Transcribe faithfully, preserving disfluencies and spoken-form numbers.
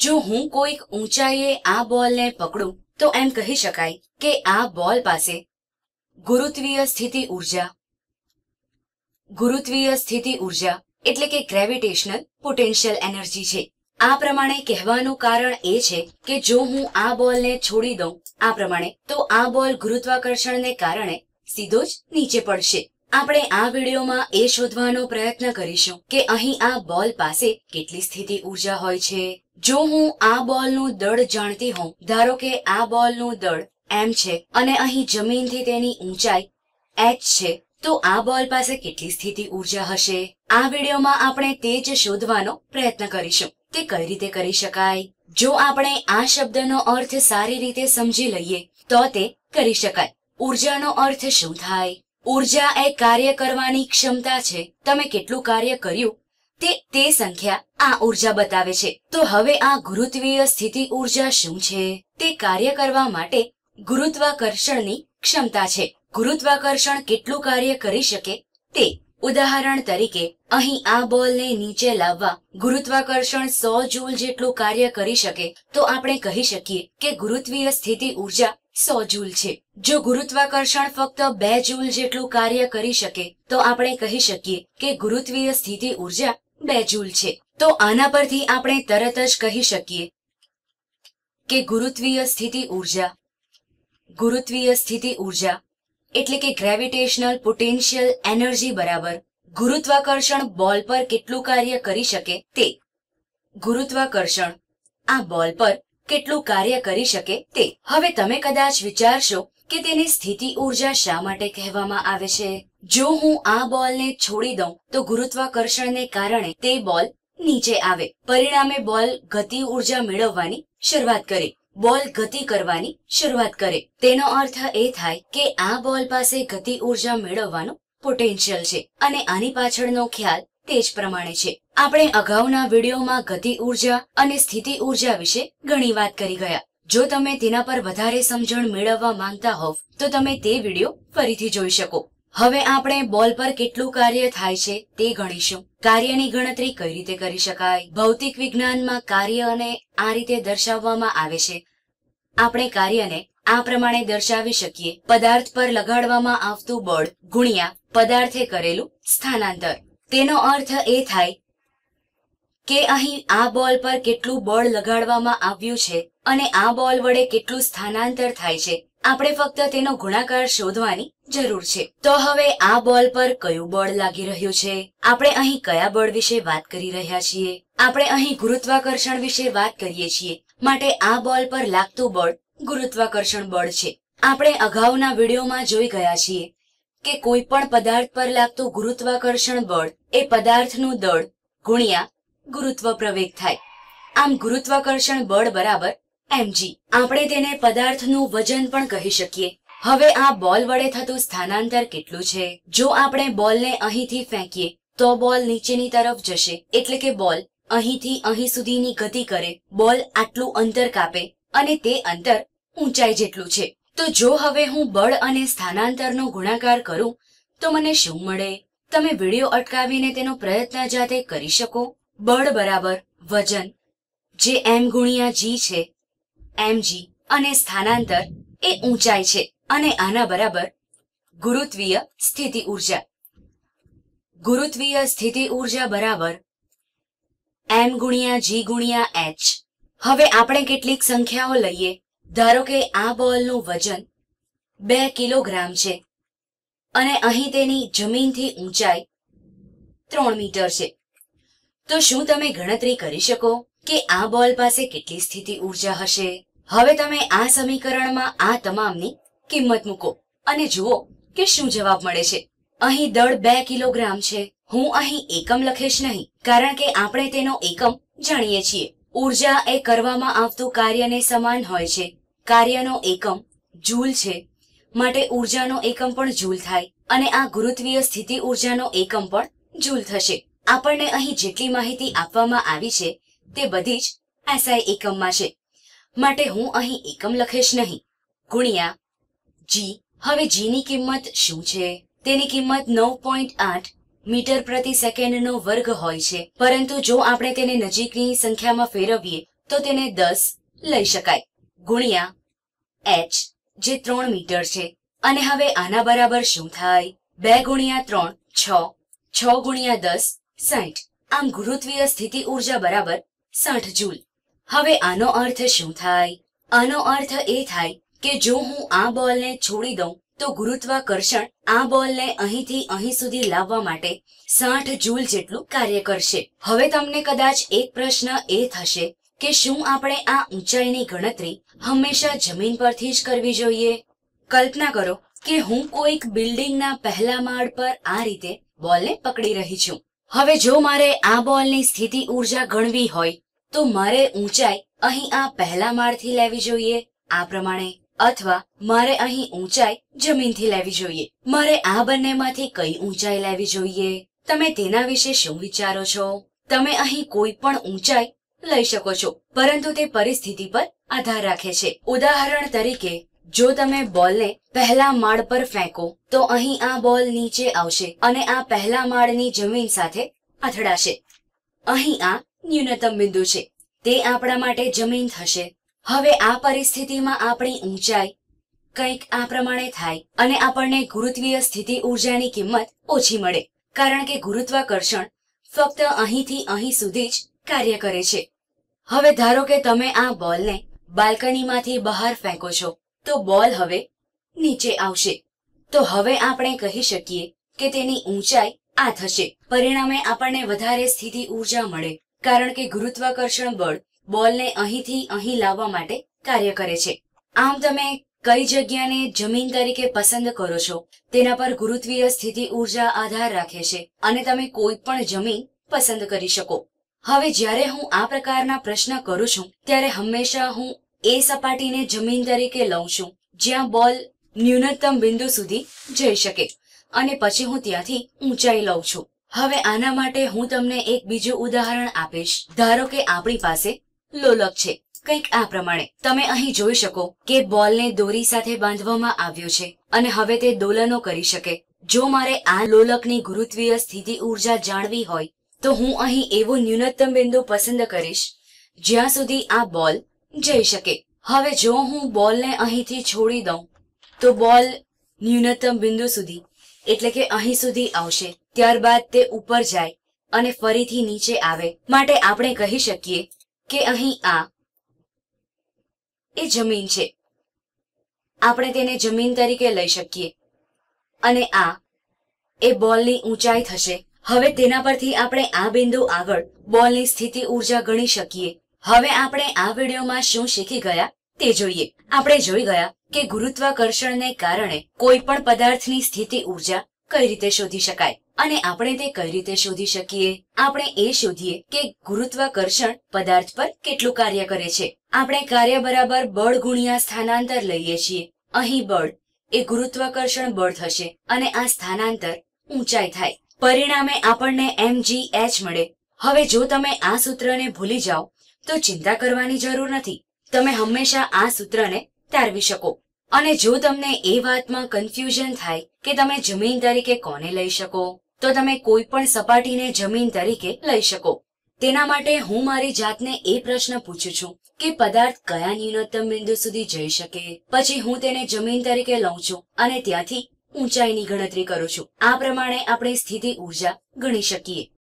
જો હું કોઈક ઊંચાઈએ આ બોલને પકડું તો એમ કહી શકાય કે આ બોલ પાસે ગુરુત્વીય સ્થિતિ ઊર્જા ગુરુત્વીય સ્થિતિ ઊર્જા એટલે કે ગ્રેવિટેશનલ પોટેન્શિયલ એનર્જી છે. આ પ્રમાણે કહેવાનું કારણ એ છે કે જો હું આ બોલને છોડી દઉં આ પ્રમાણે તો આ બોલ ગુરુત્વાકર્ષણને કારણે સીધો જ નીચે પડશે. આપણે આ વિડીયોમાં એ શોધવાનો પ્રયત્ન કરીશું કે અહીં આ બોલ પાસે કેટલી સ્થિતિ ઊર્જા હોય છે. જો હું આ બોલનું દળ જાણતી હોઉં, ધારો કે આ બોલનું દળ એમ છે અને અહીં જમીનથી તેની ઊંચાઈ એચ છે, તો આ બોલ પાસે કેટલી સ્થિતિ ઊર્જા હશે? આ વિડીયોમાં આપણે તે જ શોધવાનો પ્રયત્ન કરીશું. તે કઈ રીતે કરી શકાય? જો આપણે આ શબ્દનો અર્થ સારી રીતે સમજી લઈએ તો તે કરી શકાય. ઊર્જાનો અર્થ શું થાય? ઊર્જા એ કાર્ય કરવાની ક્ષમતા છે. તમે કેટલું કાર્ય કર્યું તે તે સંખ્યા આ ઊર્જા બતાવે છે. તો હવે આ ગુરુત્વીય સ્થિતિ ઊર્જા શું છે? તે કાર્ય કરવા માટે ગુરુત્વાકર્ષણની ક્ષમતા છે. ગુરુત્વાકર્ષણ કેટલું કાર્ય કરી શકે તે. ઉદાહરણ તરીકે અહીં આ બોલને નીચે લાવવા ગુરુત્વાકર્ષણ સો જૂલ જેટલું કાર્ય કરી શકે તો આપણે કહી શકીએ કે ગુરુત્વીય સ્થિતિ ઊર્જા સો જૂલ છે. જો ગુરુત્વાકર્ષણ ફક્ત બે જૂલ જેટલું કાર્ય કરી શકે તો આપણે કહી શકીએ કે ગુરુત્વીય સ્થિતિ ઊર્જા બે જૂલ છે. તો આના પરથી આપણે તરત જ કહી શકીએ કે ગુરુત્વીય સ્થિતિ ઊર્જા ગુરુત્વીય સ્થિતિ ઊર્જા એટલે કે ગ્રેવિટેશનલ પોટેન્શિયલ એનર્જી બરાબર ગુરુત્વાકર્ષણ બોલ પર કેટલું કાર્ય કરી શકે તે. ગુરુત્વાકર્ષણ આ બોલ પર કેટલું કાર્ય કરી શકે તે. હવે તમે કદાચ વિચારશો કે તેને સ્થિતિ ઊર્જા શા માટે કહેવામાં આવે છે? જો હું આ બોલને છોડી દઉં તો ગુરુત્વાકર્ષણને કારણે તે બોલ નીચે આવે, પરિણામે બોલ ગતિ ઊર્જા મેળવવાની શરૂઆત કરે, બોલ ગતિ કરવાની શરૂઆત કરે. તેનો અર્થ એ થાય કે આ બોલ પાસે ગતિ ઊર્જા મેળવવાનું પોટેન્શિયલ છે અને આની પાછળનો ખ્યાલ તે જ પ્રમાણે છે. આપણે અગાઉના વિડીયોમાં ગતિ ઊર્જા અને સ્થિતિ ઊર્જા વિશે ઘણી વાત કરી ગયા. જો તમે તેના પર વધારે સમજણ મેળવવા માંગતા હોવ તો તમે તે વિડીયો ફરીથી જોઈ શકો. હવે આપણે બોલ પર કેટલું કાર્ય થાય છે તે ગણીશું. કાર્યની ગણતરી કઈ રીતે કરી શકાય? ભૌતિક વિજ્ઞાનમાં કાર્યને આ રીતે દર્શાવવામાં આવે છે. આપણે કાર્યને આ પ્રમાણે દર્શાવી શકીએ: પદાર્થ પર લગાડવામાં આવતું બળ ગુણ્યા પદાર્થે કરેલું સ્થાનાંતર. તેનો અર્થ એ થાય કે અહીં આ બોલ પર કેટલું બળ લગાડવામાં આવ્યું છે અને આ બોલ વડે કેટલું સ્થાનાંતર થાય છે. આપણે ફક્ત તેનો ગુણાકાર શોધવાની જરૂર છે. તો હવે આ બોલ પર કયું બળ લાગી રહ્યું છે? આપણે અહીં કયા બળ વિશે વાત કરી રહ્યા છીએ? આપણે અહીં ગુરુત્વાકર્ષણ વિશે વાત કરીએ છીએ, માટે આ બોલ પર લાગતું બળ ગુરુત્વાકર્ષણ બળ છે. આપણે અગાઉના વિડીયોમાં જોઈ ગયા છીએ કે કોઈ પણ પદાર્થ પર લાગતું ગુરુત્વાકર્ષણ બળ એ પદાર્થનું દળ ગુણ્યા ગુરુત્વ પ્રવેગ થાય. આમ ગુરુત્વાકર્ષણ બળ બરાબર એમજી. આપણે તેને પદાર્થનું વજન પણ કહી શકીએ. હવે આ બોલ વડે થતું સ્થાનાંતર કેટલું છે? જો આપણે બોલને અહીંથી ફેંકીએ તો બોલ નીચેની તરફ જશે, એટલે કે બોલ અહીંથી અહીં સુધીની ગતિ કરે, બોલ આટલું અંતર કાપે અને તે અંતર ઊંચાઈ જેટલું છે. તો જો હવે હું બળ અને સ્થાનાંતરનો ગુણાકાર કરું તો મને શું મળે? તમે વિડીયો અટકાવીને તેનો પ્રયત્ન જાતે કરી શકો. બળ બરાબર વજન જે એમ ગુણ્યા જી છે, એમજી, અને સ્થાનાંતર એ ઊંચાઈ છે અને આના બરાબર ગુરુત્વીય સ્થિતિ ઊર્જા. ગુરુત્વીય સ્થિતિ ઊર્જા બરાબર એમ ગુણ્યા જી ગુણ્યા એચ. હવે આપણે કેટલીક સંખ્યાઓ લઈએ. ધારો કે આ બોલનું વજન બે કિલોગ્રામ છે અને અહીં તેની જમીનથી ઊંચાઈ ત્રણ મીટર છે. તો શું તમે ગણતરી કરી શકો કે આ બોલ પાસે કેટલી સ્થિતિ ઊર્જા હશે? હવે તમે આ સમીકરણમાં આ તમામની કિંમત મૂકો અને જુઓ કે શું જવાબ મળે છે. અહીં દળ બે કિલોગ્રામ છે. હું અહીં એકમ લખીશ નહીં, કારણ કે આપણે તેનો એકમ જાણીએ છીએ. ઊર્જા એ કરવામાં આવતું કાર્યને સમાન હોય છે. કાર્યનો એકમ જૂલ છે, માટે ઊર્જાનો એકમ પણ જૂલ થાય અને આ ગુરુત્વીય સ્થિતિ ઊર્જાનો એકમ પણ જૂલ થશે. આપણને અહીં જેટલી માહિતી આપવામાં આવી છે તે બધી જ એસઆઈ એકમમાં છે, માટે હું અહીં એકમ લખીશ નહીં. ગુણ્યા જી. હવે જી ની કિંમત શું છે? તેની કિંમત નવ પોઈન્ટ આઠ મીટર પ્રતિ સેકન્ડનો વર્ગ હોય છે, પરંતુ જો આપણે તેને નજીકની સંખ્યામાં ફેરવીએ તો તેને દસ લઈ શકાય ગુણ્યા એચ જે ત્રણ મીટર છે. અને હવે આના બરાબર શું થાય? બે ગુણ્યા ત્રણ છ, છ ગુણ્યા દસ સાઠ. આમ ગુરુત્વીય સ્થિતિ ઉર્જા બરાબર સાઠ જૂલ. હવે આનો અર્થ શું થાય? આનો અર્થ એ થાય કે જો હું આ બોલને છોડી દઉં તો ગુરુત્વાકર્ષણ આ બોલને અહીંથી અહીં સુધી લાવવા માટે સાઠ જૂલ જેટલું કાર્ય કરશે. હવે તમને કદાચ એક પ્રશ્ન એ થશે કે શું આપણે આ ઊંચાઈની ગણતરી હંમેશા જમીન પરથી જ કરવી જોઈએ? કલ્પના કરો કે હું કોઈક બિલ્ડિંગના પહેલા માળ પર આ રીતે બોલને પકડી રહી છું. હવે જો મારે આ બોલની સ્થિતિ ઉર્જા ગણવી હોય તો મારે ઊંચાઈ અહીં આ પહેલા માળથી લેવી જોઈએ આ પ્રમાણે, અથવા મારે અહીં ઊંચાઈ જમીનથી લેવી જોઈએ. મારે આ બંનેમાંથી કઈ ઊંચાઈ લેવી જોઈએ? તમે તેના વિશે શું વિચારો છો? તમે અહીં કોઈ પણ ઊંચાઈ લઈ શકો છો, પરંતુ તે પરિસ્થિતિ પર આધાર રાખે છે. ઉદાહરણ તરીકે જો તમે બોલને પહેલા માળ પર ફેંકો તો અહીં આ બોલ નીચે આવશે અને આ પહેલા માળની જમીન સાથે અથડાશે. અહીં આ ન્યૂનતમ બિંદુ છે, તે આપણા માટે જમીન થશે. હવે આ પરિસ્થિતિમાં આપણી ઊંચાઈ કંઈક આ પ્રમાણે થાય અને આપણને ગુરુત્વીય સ્થિતિ ઉર્જાની કિંમત ઓછી મળે, કારણ કે ગુરુત્વાકર્ષણ ફક્ત અહીંથી અહીં સુધી જ કાર્ય કરે છે. હવે ધારો કે તમે આ બોલને બાલ્કનીમાંથી બહાર ફેંકો છો તો બોલ હવે નીચે આવશે. તો હવે આપણે કહી શકીએ કે તેની ઊંચાઈ આ થશે. પરિણામે આપણને વધારે સ્થિતિ ઉર્જા મળે, કારણ કે ગુરુત્વાકર્ષણ બળ બોલને અહીંથી અહીં લાવવા માટે કાર્ય કરે છે. આમ તમે કઈ જગ્યાને જમીન તરીકે પસંદ કરો છો તેના પર ગુરુત્વીય સ્થિતિ ઉર્જા આધાર રાખે છે અને તમે કોઈ પણ જમીન પસંદ કરી શકો. હવે જ્યારે હું આ પ્રકારના પ્રશ્ન કરું છું ત્યારે હંમેશા હું એ સપાટીને જમીન તરીકે લઉં છું જ્યાં બોલ ન્યૂનતમ બિંદુ સુધી જઈ શકે અને પછી હું ત્યાંથી ઊંચાઈ લઉં છું. હવે આના માટે હું તમને એક બીજું ઉદાહરણ આપીશ. ધારો કે આપણી પાસે લોલક છે કંઈક આ પ્રમાણે. તમે અહીં જોઈ શકો કે બોલને દોરી સાથે બાંધવામાં આવ્યો છે અને હવે તે દોલનો કરી શકે. જો મારે આ લોલકની ગુરુત્વીય સ્થિતિ ઉર્જા જાણવી હોય તો હું અહીં એવું ન્યૂનતમ બિંદુ પસંદ કરીશ જ્યાં સુધી આ બોલ જઈ શકે. હવે જો હું બોલને અહીંથી છોડી દઉં તો બોલ ન્યૂનતમ બિંદુ સુધી એટલે કે અહીં સુધી આવશે, ત્યારબાદ તે ઉપર જાય અને ફરીથી નીચે આવે. માટે આપણે કહી શકીએ કે અહીં આ એ જમીન છે, આપણે તેને જમીન તરીકે લઈ શકીએ અને આ એ બોલની ઊંચાઈ થશે. હવે તેના પરથી આપણે આ બિંદુ આગળ બોલની સ્થિતિ ઉર્જા ગણી શકીએ. હવે આપણે આ વિડીયોમાં શું શીખી ગયા તે જોઈએ. આપણે જોઈ ગયા કે ગુરુત્વાકર્ષણને કારણે કોઈ પણ પદાર્થની સ્થિતિ ઉર્જા કઈ રીતે શોધી શકાય અને આપણે તે કઈ રીતે શોધી શકીએ. આપણે એ શોધીએ કે ગુરુત્વાકર્ષણ પદાર્થ પર કેટલું કાર્ય કરે છે. આપણે કાર્ય બરાબર બળ ગુણ્યા સ્થાનાંતર લઈએ છીએ. અહીં બળ એ ગુરુત્વાકર્ષણ બળ થશે અને આ સ્થાનાંતર ઊંચાઈ થાય. પરિણામે આપણને એમ જી એચ મળે. હવે જો તમે આ સૂત્રને ભૂલી જાઓ તો ચિંતા કરવાની જરૂર નથી. તમે હંમેશા આ સૂત્રને તારવી શકો. અને જો તમને એ વાતમાં કન્ફ્યુઝન થાય કે તમે જમીન તરીકે કોને લઈ શકો, તો તમે કોઈ પણ સપાટીને જમીન તરીકે લઈ શકો. તેના માટે હું મારી જાતને એ પ્રશ્ન પૂછું છું કે પદાર્થ કયા ન્યૂનતમ બિંદુ સુધી જઈ શકે. પછી હું તેને જમીન તરીકે લઉં છું અને ત્યાંથી ઊંચાઈની ગણતરી કરું છું. આ પ્રમાણે આપણે સ્થિતિ ઉર્જા ગણી શકીએ.